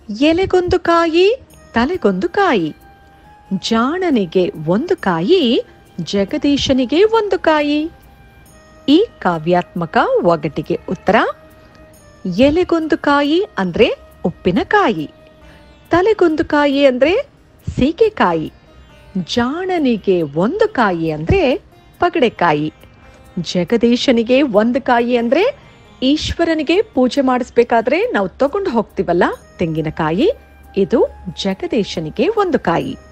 ಎಲೆಗೊಂದು ಕಾಯಿ ತಲೆಗೊಂದು ಕಾಯಿ, ಜಾಣನಿಗೆ ಒಂದು ಕಾಯಿ ಜಗದೀಶನಿಗೆ ಒಂದು ಕಾಯಿ. ಈ ಕಾವ್ಯಾತ್ಮಕ ಒಗಟಿಗೆ ಉತ್ತರ: ಎಲೆಗೊಂದು ಕಾಯಿ ಅಂದ್ರೆ ಉಪ್ಪಿನಕಾಯಿ, ತಲೆಗೊಂದು ಕಾಯಿ ಅಂದ್ರೆ ಸೀಗೆಕಾಯಿ, ಜಾಣನಿಗೆ ಒಂದು ಕಾಯಿ ಅಂದ್ರೆ ಪಗಡೆಕಾಯಿ, ಜಗದೀಶನಿಗೆ ಒಂದು ಕಾಯಿ ಅಂದ್ರೆ ಈಶ್ವರನಿಗೆ ಪೂಜೆ ಮಾಡಿಸ್ಬೇಕಾದ್ರೆ ನಾವು ತಗೊಂಡು ಹೋಗ್ತೀವಲ್ಲ ತೆಂಗಿನಕಾಯಿ, ಇದು ಜಗದೀಶನಿಗೆ ಒಂದು ಕಾಯಿ.